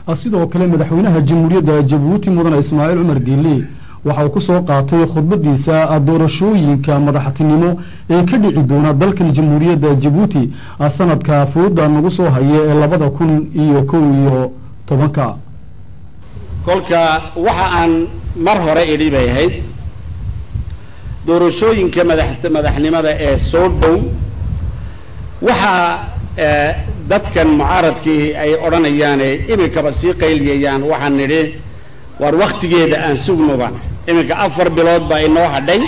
sidoo kale madaxweynaha jamhuuriyadda Jabuuti mudane Ismaaciil Cumar Geelle waxa uu ku soo qaatay khudbadiisa doorashooyinka madaxtinimo ee ka dhici doona dalka jamhuuriyadda Jabuuti sanadka fooda nagu soo haya ee 2011 kolka waxa aan mar hore idibay ahayd doorashooyinka madaxnimada ee soo dhow waxa dadkan mucaaradkii ay oranayaan imikaba sii qayliyayaan waxaan nidhi war waqtigeeda aan sugnoba imika 4 bilood baa inoo hadhay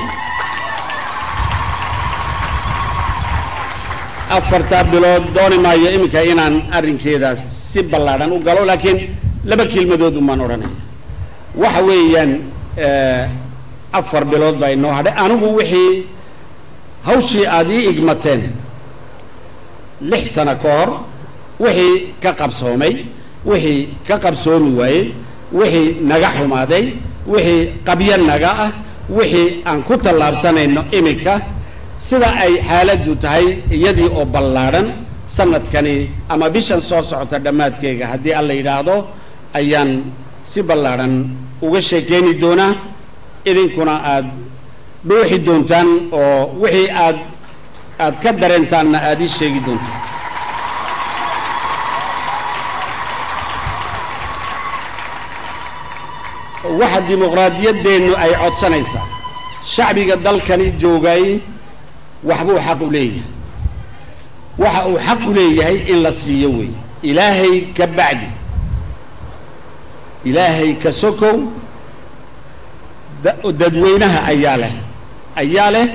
4 bilood dooni maayo imika inaan arrinkeeda si ballaaran u galo laakiin laba kelmadood umaan oranay waxa weeyaan 4 bilood baa inoo hadhay anigu wixii hawshii aad ii igmateen 6 sano ka hor wixii ka qabsoomay wixii ka qabsoomi waayey wixii naga xumaaday wixii qabyo naga ah wixii aan ku tallaabsanayno imika sida ay xaaladdu tahay iyadii oo ballaaran sanadkani ama bishan soo socota dhammaadkeega haddii alla yidhaahdo ayaan si ballaaran uga sheekeyni doonaa idinkuna aad dhuuxi doontaan oo wixii aad ka dareentaanna aad ii sheegi doontaan waxa dimuqraadiyadeenu ay codsanaysaa shacbiga dalkani joogay waxbuu xaq u leeyahay waxa uu xaq u leeyahay in la siiyo wey ilaahay ka bacdi ilaahay ka sokow dadweynaha ayaa leh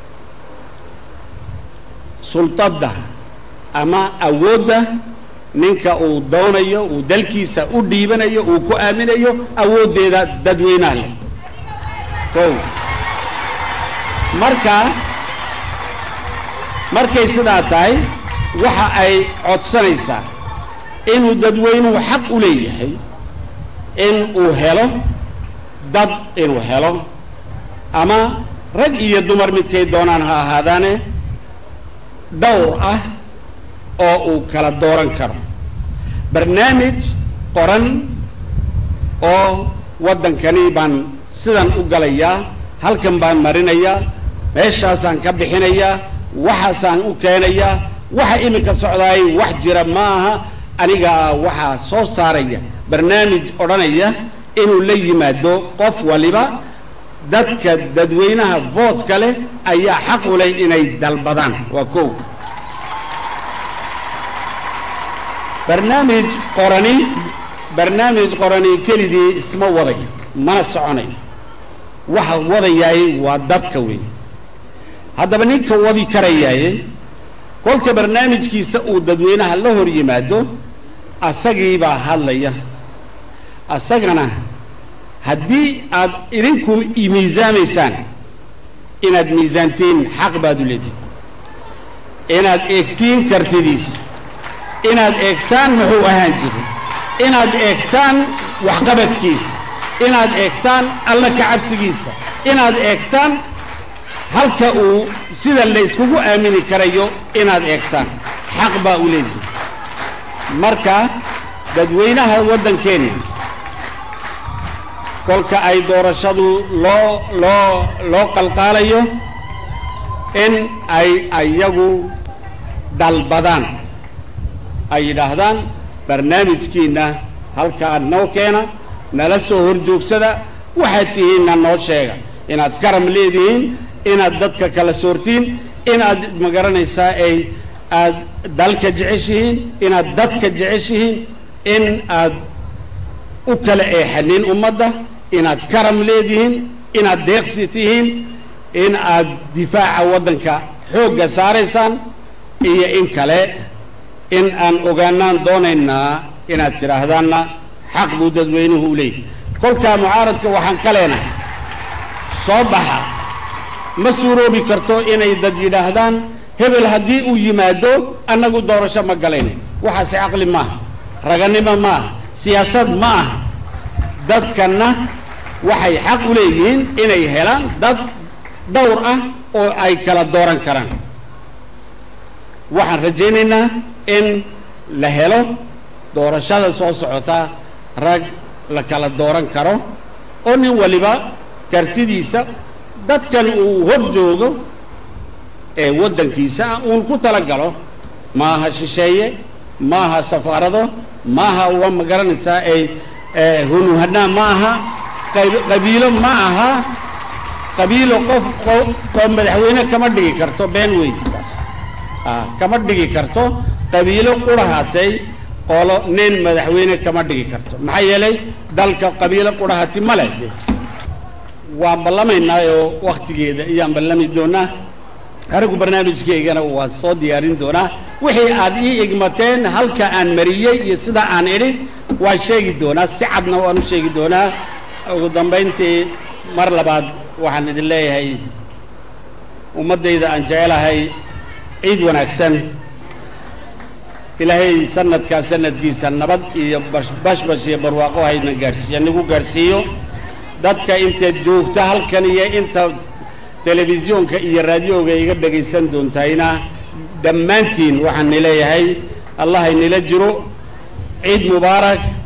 sultadda ama awoodda ninka uu doonayo uu dalkiisa u dhiibanayo uu ku aaminayo awooddeeda dadweynaha leh kow markay sidaa tahay waxa ay codsanaysaa inuu dadweynuhu xaq u leeyahay in uu helo dad inuu helo ama rag iyo dumar midkay doonaan ha ahaadaane dhowr ah oo uu kala dooran karo barnaamij qoran oo waddankani baan sidan u galayaa halkan baan marinayaa meeshaasaan ka bixinayaa waxaasaan u keenayaa waxa iminka socdaay wax jira ma aha aniga waxaa soo saaraya barnaamij odhanaya inuu la yimaado qof waliba dadka dadweynaha voodka leh ayaa xaq u leh inay dalbadaan waa kow barnaamij qorani kelidii isma waday mana soconay waxa wadayaay waa dadka weyn haddaba ninka wadi karayaaye kolka barnaamijkiisa uu dadweynaha la hor yimaado asagiibaa hadlaya asagana haddii aad idinku miisaamaysaan inaad miisaantiin xaq baad u leedihin inaad eegtiin kartidiisa inaad eegtaan muxuu ahaan jiray inaad eegtaan waxqabadkiisa inaad eegtaan alla ka cabsigiisa inaad eegtaan halka uu sida la iskugu aamini karayo inaad eegtaan xaq baa u leedihin marka dadweynaha waddankeena kolka ay doorashadu loo qalqaalayo in ay ayagu dalbadaan ay yidhaahdaan barnaamijkiina halkaa noo keena nala soo horjoogsada waxaad tihiinna noo sheega inaad karam leedihiin inaad dadka kala soortiin inaad magaranaysaa aad dalka jeceshihiin inaad dadka jeceshihiin in aad u kala eexanin ummadda inaad karam leedihiin inaad deeqsi tihiin in aad difaaca waddanka xoogga saaraysaan iyo in kale in aan ogaanaan doonaynaa inaad tidhaahdaanna xaq buu dadweynuhu u leeyahay kolkaa mucaaradka waxaan ka leenahay soo baxa ma suuroobi karto inay dad yidhaahdaan hebel haddii uu yimaado annagu doorasho ma galayna waxaase caqli maaha raganimo maaha siyaasad ma aha dadkanna waxay xaq u leeyihiin inay helaan dad dhowr ah oo ay kala dooran karaan waxaan rajaynaynaa in la helo doorashada soo socota rag la kala dooran karo oo nin waliba kartidiisa dadkan uu hor joogo ee waddankiisa uun ku talagalo maaha shisheeye maaha safaarado maaha uga magaranaysaa ay hunuhanaa maaha qabiilo ma aha qabiilo qof madaxweyne kama dhigi karto been weyn kama dhigi karto qabiilo qurahatay qolo nin madaxweyne kama dhigi karto maxaa yeelay dalka qabiilo qurahati ma leh waan ballamaynaa oo waqtigeeda iyaan ballami doonaa anigu barnaamijkaygana waa soo diyaarin doonaa wixii aad ii igmateen halka aan mariyey iyo sida aan idhi waan sheegi doonaa si cadna waan u sheegi doonaa ugu dambayntii mar labaad waxaan idin leeyahay ummaddayda aan jecelahay ciid wanaagsan ilaahay sanadkaa sanadkiisa nabad iyo bashbash iyo barwaaqo hayna gaarsiiyo nagu gaarsiiyo dadka intaad joogta halkan iyo inta telefisyoonka iyo raadiyooga iga dhagaysan doontayna dhammaantiin waxaan leeyahay allah inila jiro ciid mubaarak